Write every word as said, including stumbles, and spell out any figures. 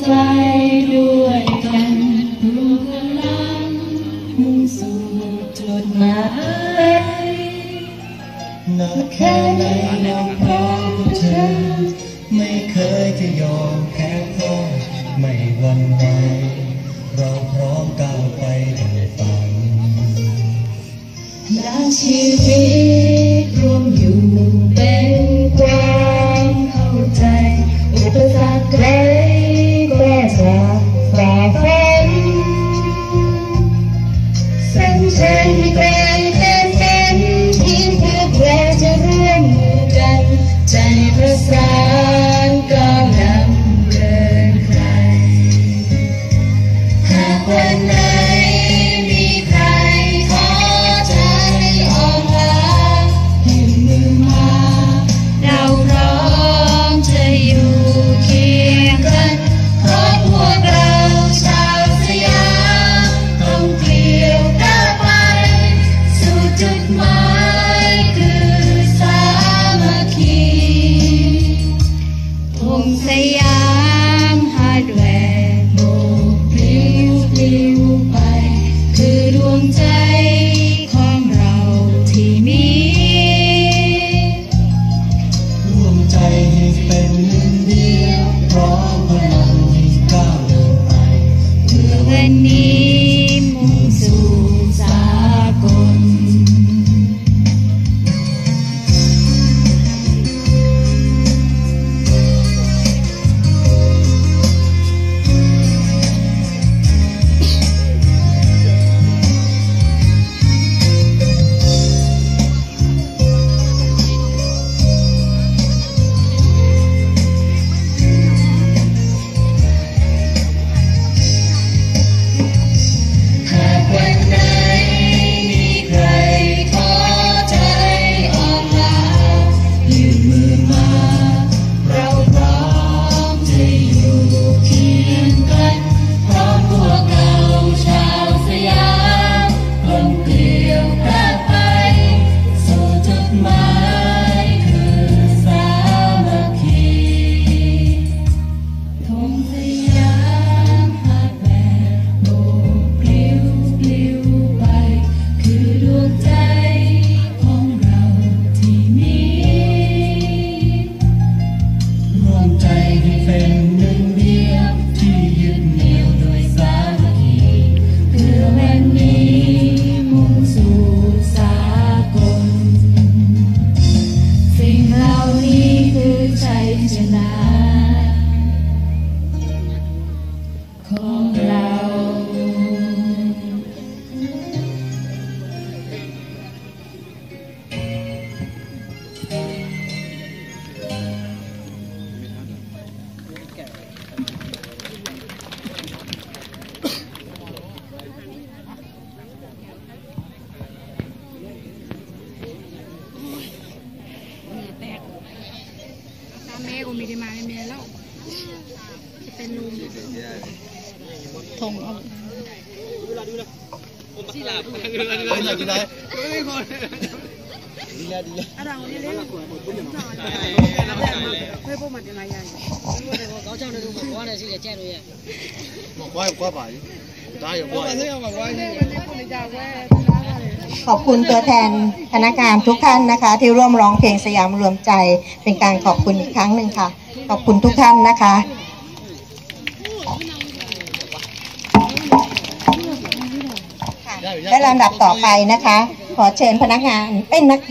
ใจด้วยกันรวมพลังมุ่งสู่จุดหมายหนักแค่ไหนเราพร้อมเธอไม่เคยจะยอมแพ้พ่อไม่หวั่นไหวเราพร้อมก้าวไปด้วยฝันและชีวิตรวมอยู่เป็นความเข้าใจอุปสรรคใครก็จะฝ่าฟันเส้นชัยไม่ไกลแต่เส้นที่พวกเราจะร่วมมือกันใจประสานก้าวนำเดินไกลหากวันไหนมีใครท้อใจอ่อนล้ายื่นมือมาเราพร้อมจะอยู่เคียงกันเพราะพวกเราชาวสยามต้องเกลี่ยวก้าวไปสู่จุดหมายคือสามัคคีธงสยามฮาร์ดแวร์โบกปลิวปลิวไปคือดวงใจของเราที่มีร่วมใจให้เป็นหนึ่งเดียวพร้อมพลังให้ก้าวเดินไปเพื่อวันนี้มุ่งสู่สากลของเราแม่กูมีได้มาแม่แล้วจะเป็นลุงทงเอาดูละดูละผมมาหลับดูละดูละดูละดูละดีละดีละอะไรวันนี้เล่นไม่พวกมันจะมาอย่างเขาเจ้าเนี่ยดูบอกว่าเนี่ยสิจะแจ้งด้วยบอกว่าบอกว่าได้อย่างว่าขอบคุณตัวแทนพนักงานทุกท่านนะคะที่ร่วมร้องเพลงสยามรวมใจเป็นการขอบคุณอีกครั้งหนึ่งค่ะขอบคุณทุกท่านนะคะและลำดับต่อไปนะคะขอเชิญพนักงานเป็นนัก